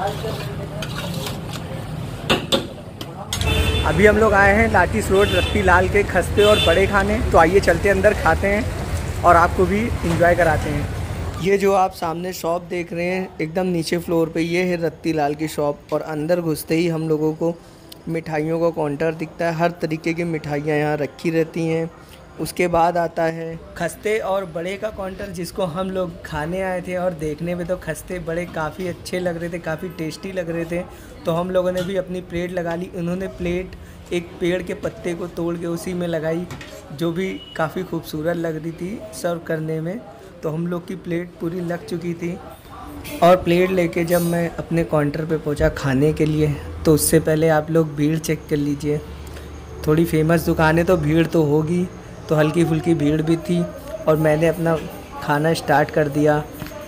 अभी हम लोग आए हैं लाटीस रोड रत्ती लाल के खस्ते और बड़े खाने। तो आइए चलते अंदर, खाते हैं और आपको भी इंजॉय कराते हैं। ये जो आप सामने शॉप देख रहे हैं एकदम नीचे फ्लोर पे, ये है रत्ती लाल की शॉप। और अंदर घुसते ही हम लोगों को मिठाइयों का काउंटर दिखता है। हर तरीके की मिठाइयाँ यहाँ रखी रहती हैं। उसके बाद आता है खस्ते और बड़े का काउंटर, जिसको हम लोग खाने आए थे। और देखने में तो खस्ते बड़े काफ़ी अच्छे लग रहे थे, काफ़ी टेस्टी लग रहे थे। तो हम लोगों ने भी अपनी प्लेट लगा ली। उन्होंने प्लेट एक पेड़ के पत्ते को तोड़ के उसी में लगाई, जो भी काफ़ी खूबसूरत लग रही थी सर्व करने में। तो हम लोग की प्लेट पूरी लग चुकी थी। और प्लेट लेके जब मैं अपने काउंटर पे पहुंचा खाने के लिए, तो उससे पहले आप लोग भीड़ चेक कर लीजिए। थोड़ी फेमस दुकान है तो भीड़ तो होगी, तो हल्की फुल्की भीड़ भी थी। और मैंने अपना खाना स्टार्ट कर दिया।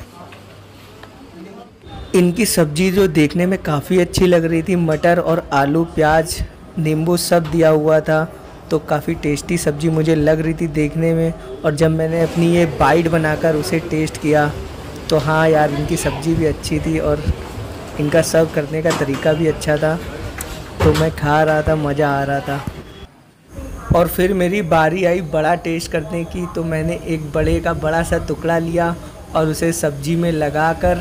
इनकी सब्ज़ी जो देखने में काफ़ी अच्छी लग रही थी, मटर और आलू प्याज नींबू सब दिया हुआ था। तो काफ़ी टेस्टी सब्ज़ी मुझे लग रही थी देखने में। और जब मैंने अपनी ये बाइट बनाकर उसे टेस्ट किया, तो हाँ यार, इनकी सब्ज़ी भी अच्छी थी और इनका सर्व करने का तरीका भी अच्छा था। तो मैं खा रहा था, मज़ा आ रहा था। और फिर मेरी बारी आई बड़ा टेस्ट करने की। तो मैंने एक बड़े का बड़ा सा टुकड़ा लिया और उसे सब्ज़ी में लगाकर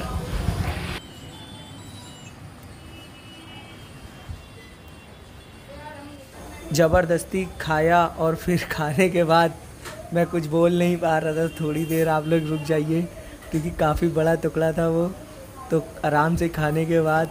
ज़बरदस्ती खाया। और फिर खाने के बाद मैं कुछ बोल नहीं पा रहा था। थोड़ी देर आप लोग रुक जाइए, क्योंकि काफ़ी बड़ा टुकड़ा था वो। तो आराम से खाने के बाद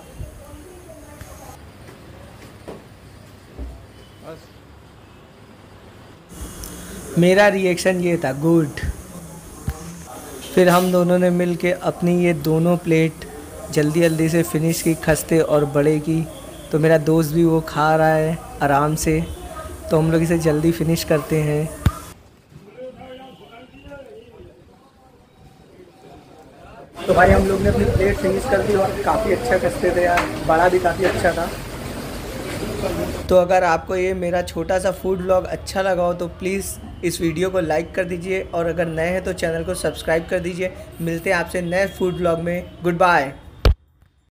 मेरा रिएक्शन ये था, गुड। फिर हम दोनों ने मिल के अपनी ये दोनों प्लेट जल्दी जल्दी से फिनिश की, खस्ते और बड़े की। तो मेरा दोस्त भी वो खा रहा है आराम से। तो हम लोग इसे जल्दी फिनिश करते हैं। तो भाई हम लोग ने अपनी प्लेट फिनिश कर दी और काफ़ी अच्छा खस्ते थे यार, बड़ा भी काफ़ी अच्छा था। तो अगर आपको ये मेरा छोटा सा फूड व्लॉग अच्छा लगा हो तो प्लीज़ इस वीडियो को लाइक कर दीजिए। और अगर नए हैं तो चैनल को सब्सक्राइब कर दीजिए। मिलते हैं आपसे नए फूड व्लॉग में। Good bye.